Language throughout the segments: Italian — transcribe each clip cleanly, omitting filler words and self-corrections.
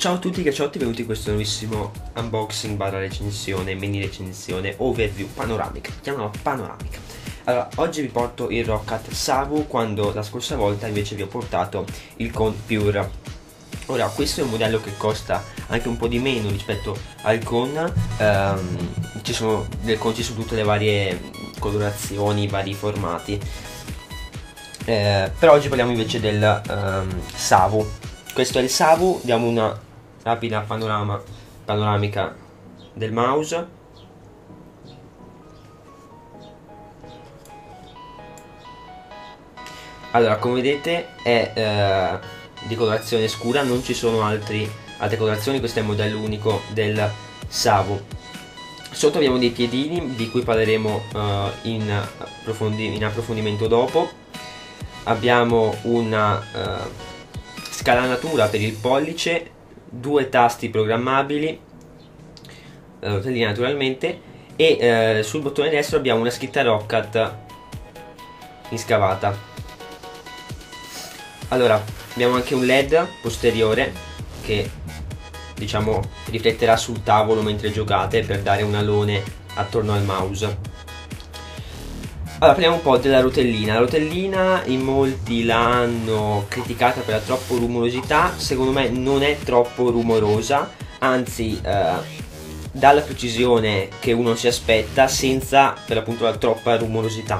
Ciao a tutti caciotti, benvenuti in questo nuovissimo unboxing barra recensione, mini recensione, overview panoramica, chiamano panoramica. Allora, oggi vi porto il Roccat Savu, quando la scorsa volta invece vi ho portato il Con Pure. Ora, questo è un modello che costa anche un po' di meno rispetto al Con, del Con ci sono tutte le varie colorazioni, i vari formati, però oggi parliamo invece del Savu. Questo è il Savu, diamo una rapida panoramica del mouse. Allora, come vedete è di colorazione scura, non ci sono altre colorazioni, questo è il modello unico del Savu. Sotto abbiamo dei piedini di cui parleremo in approfondimento dopo. Abbiamo una scalanatura per il pollice, due tasti programmabili, rotellina naturalmente, e sul bottone destro abbiamo una scritta Roccat inscavata. Allora, abbiamo anche un LED posteriore che, diciamo, rifletterà sul tavolo mentre giocate per dare un alone attorno al mouse. Allora, parliamo un po' della rotellina. La rotellina in molti l'hanno criticata per la troppo rumorosità, secondo me non è troppo rumorosa, anzi dà la precisione che uno si aspetta senza per l'appunto la troppa rumorosità,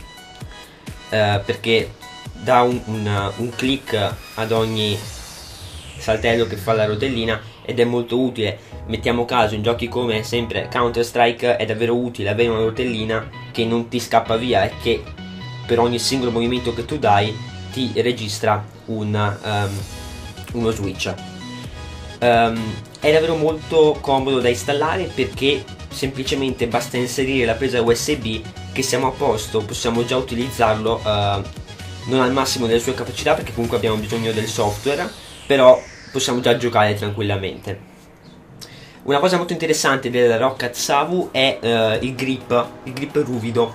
perché dà un click ad ogni saltello che fa la rotellina ed è molto utile. Mettiamo caso in giochi come sempre Counter Strike, è davvero utile avere una rotellina che non ti scappa via e che per ogni singolo movimento che tu dai ti registra uno switch. È davvero molto comodo da installare perché semplicemente basta inserire la presa USB che siamo a posto, possiamo già utilizzarlo non al massimo delle sue capacità perché comunque abbiamo bisogno del software, però possiamo già giocare tranquillamente. Una cosa molto interessante del Roccat Savu è il grip ruvido.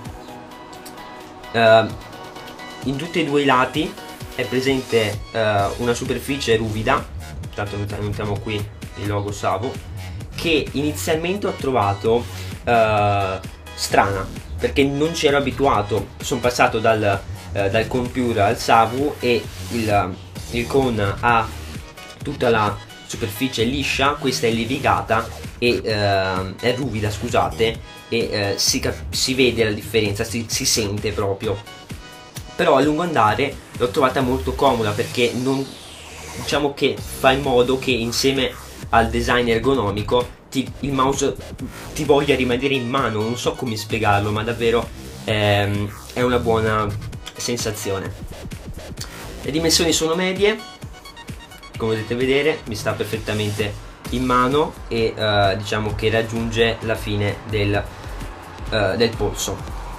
In tutti e due i lati è presente una superficie ruvida, tanto mettiamo qui il logo Savu, che inizialmente ho trovato strana, perché non ci ero abituato. Sono passato dal Con Pure al Savu e il Con ha tutta la superficie liscia, questa è levigata e è ruvida, scusate, e si vede la differenza, si sente proprio. Però a lungo andare l'ho trovata molto comoda perché diciamo che fa in modo che insieme al design ergonomico il mouse ti voglia rimanere in mano, non so come spiegarlo, ma davvero è una buona sensazione. Le dimensioni sono medie, come potete vedere mi sta perfettamente in mano e diciamo che raggiunge la fine del polso.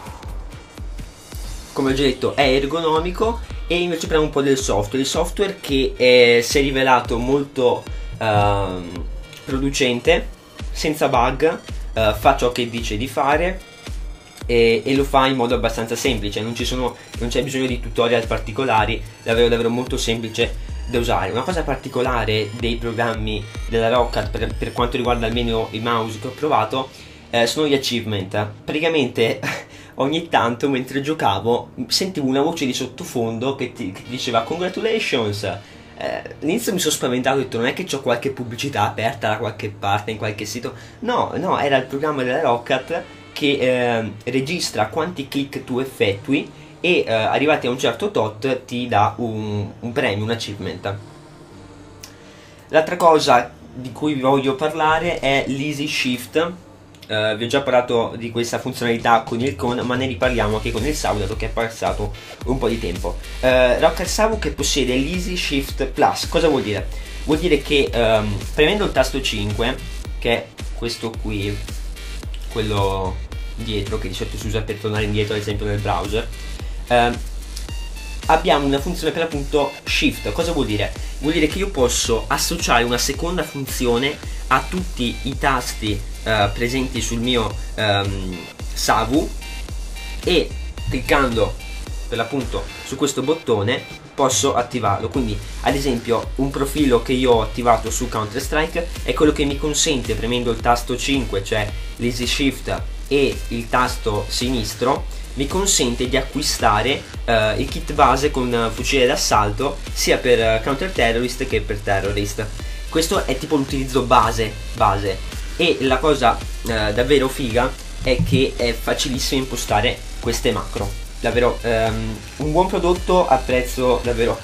Come ho già detto è ergonomico. E invece parliamo un po' del software. Il software che si è rivelato molto producente, senza bug, fa ciò che dice di fare e lo fa in modo abbastanza semplice, non c'è bisogno di tutorial particolari, davvero molto semplice da usare. Una cosa particolare dei programmi della Roccat per quanto riguarda almeno i mouse che ho provato sono gli achievement. Praticamente ogni tanto mentre giocavo sentivo una voce di sottofondo che ti diceva congratulations. All'inizio mi sono spaventato, ho detto non è che ho qualche pubblicità aperta da qualche parte in qualche sito, no, era il programma della Roccat che registra quanti click tu effettui e arrivati a un certo tot ti dà un premio, un achievement. L'altra cosa di cui vi voglio parlare è l'Easy Shift. Vi ho già parlato di questa funzionalità con il Con, ma ne riparliamo anche con il Savu dato che è passato un po' di tempo. Roccat Savu che possiede l'Easy Shift Plus. Cosa vuol dire? Vuol dire che premendo il tasto 5, che è questo qui, quello dietro che di solito si usa per tornare indietro ad esempio nel browser, abbiamo una funzione per l'appunto Shift. Cosa vuol dire? Vuol dire che io posso associare una seconda funzione a tutti i tasti presenti sul mio Savu e cliccando per l'appunto su questo bottone posso attivarlo. Quindi ad esempio un profilo che io ho attivato su Counter Strike è quello che mi consente, premendo il tasto 5, cioè l'easy shift e il tasto sinistro, mi consente di acquistare il kit base con fucile d'assalto sia per Counter Terrorist che per Terrorist. Questo è tipo l'utilizzo base, e la cosa davvero figa è che è facilissimo impostare queste macro. Davvero un buon prodotto a prezzo davvero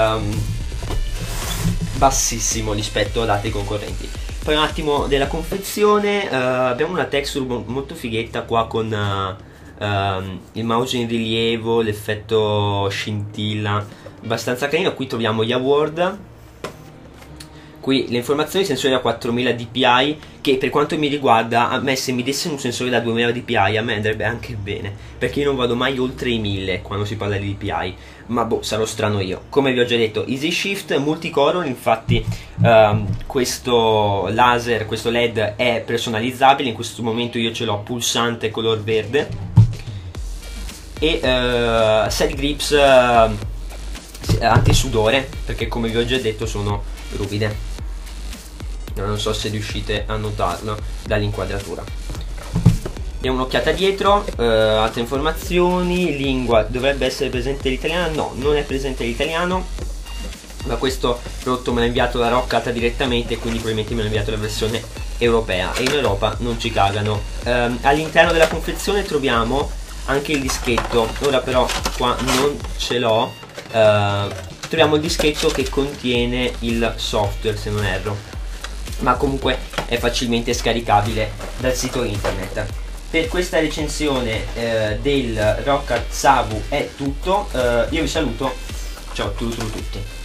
bassissimo rispetto ad altri concorrenti. Poi un attimo della confezione, abbiamo una texture molto fighetta qua con il mouse in rilievo, l'effetto scintilla, abbastanza carino. Qui troviamo gli award, qui le informazioni, sensore da 4000 dpi, che per quanto mi riguarda, a me se mi dessero un sensore da 2000 dpi a me andrebbe anche bene, perché io non vado mai oltre i 1000 quando si parla di dpi, ma boh, sarò strano io. Come vi ho già detto, easy shift multicolor, infatti questo laser, questo led è personalizzabile, in questo momento io ce l'ho pulsante color verde, e side grips antisudore, perché come vi ho già detto sono ruvide. Non so se riuscite a notarlo dall'inquadratura. Diamo un'occhiata dietro, altre informazioni. Lingua, dovrebbe essere presente l'italiano? No, non è presente l'italiano, ma questo prodotto me l'ha inviato la Roccat direttamente, quindi probabilmente me l'ha inviato la versione europea, e in Europa non ci cagano. All'interno della confezione troviamo anche il dischetto, ora però qua non ce l'ho. Troviamo il dischetto che contiene il software, se non erro, ma comunque è facilmente scaricabile dal sito internet. Per questa recensione del Roccat Savu è tutto, io vi saluto, ciao a tutti.